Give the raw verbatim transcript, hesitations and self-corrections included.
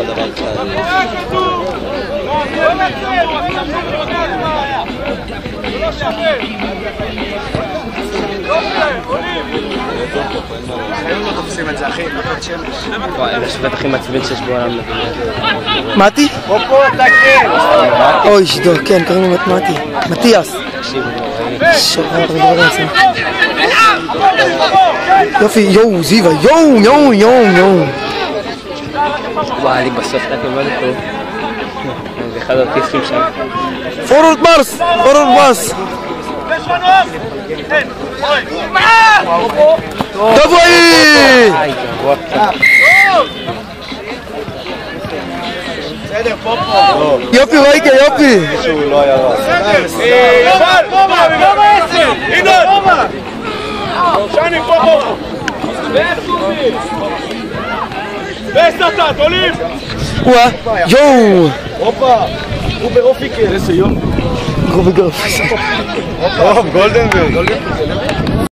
כל דבר כלל. הם לא תופסים את זה, אחי, נקות שמש. וואי, השופט הכי מעצבן שיש בעולם. מתי? פופו, תקן! אוי, שידור, כן, קוראים לו מתי. מתיאס. שחרר, תגיד דבר לעצמי. יופי, יואו, זיווה, יואו, יואו, יואו, יואו. וואי, בסוף אתה כמובן טוב. זה אחד הכיפים שם. פורורט מרס! פורורט מרס! דבוי! בסדר, פופו. יופי, רייקה, יופי! שהוא לא היה רע. שני, פופו! וסטאט, עולים! וואה, יואו! הופה! הוא באופיקל. איזה יום. גרובי גרפס. גולדנברג.